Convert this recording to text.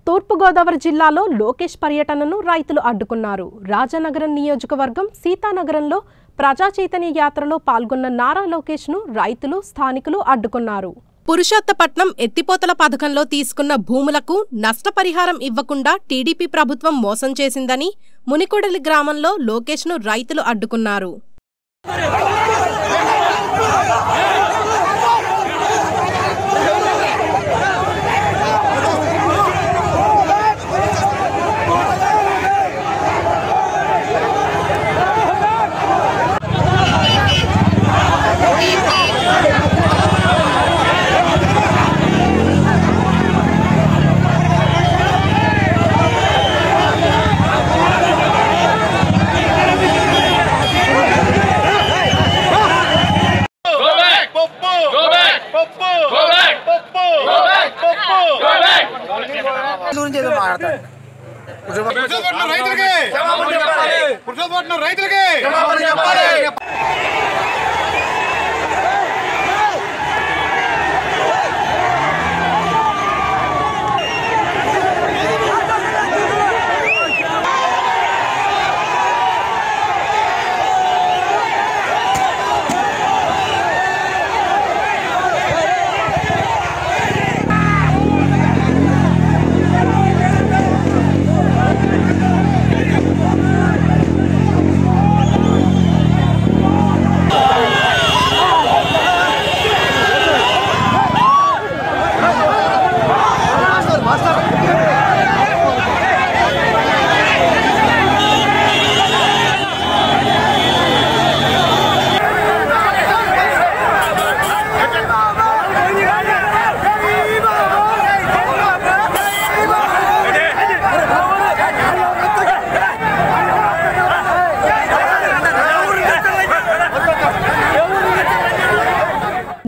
తూర్పుగోదావరి జిల్లాలో లోకేష్ పర్యటనను రైతులు అడ్డుకున్నారు. రాజనగరం నియోజకవర్గం సీతానగరంలో ప్రజా చైతన్య యాత్రలో పాల్గొన్న నారా లోకేష్ను రైతులు, స్థానికులు అడ్డుకున్నారు. పురుషోత్తపట్నం ఎత్తిపోతల పథకంలో తీసుకున్న భూములకు నష్టపరిహారం ఇవ్వకుండా టీడీపీ ప్రభుత్వం మోసం చేసిందని మునికొడలి గ్రామంలో లోకేష్ను రైతులు అడ్డుకున్నారు. రైతులకి